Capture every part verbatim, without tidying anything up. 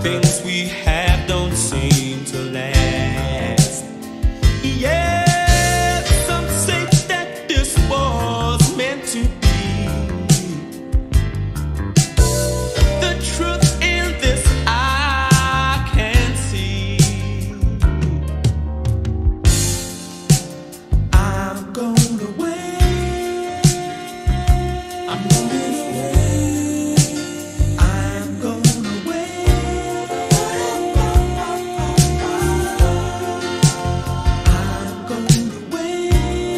things we have don't seem to last. Yeah, some say that this was meant to be. The truth in this I can see. I'm going away. I'm going away. I'm going away. I'm going away.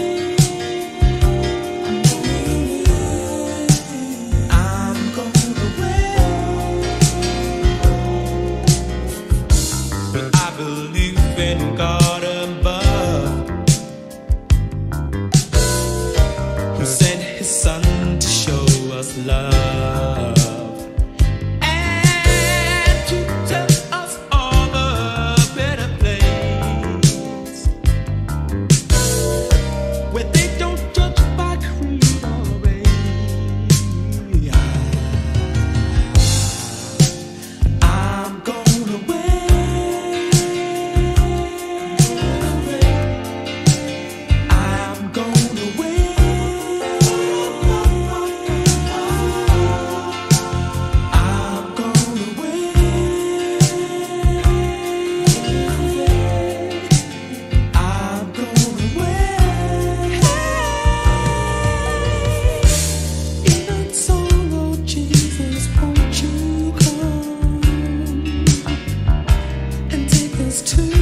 I'm going away. But I believe in God above, who sent his son to show us love and to tell us of a better place where they don't judge by creed or race. I'm going away. I'm going away. I'm going away. I'm going away. Even so, Lord Jesus, won't you come and take us to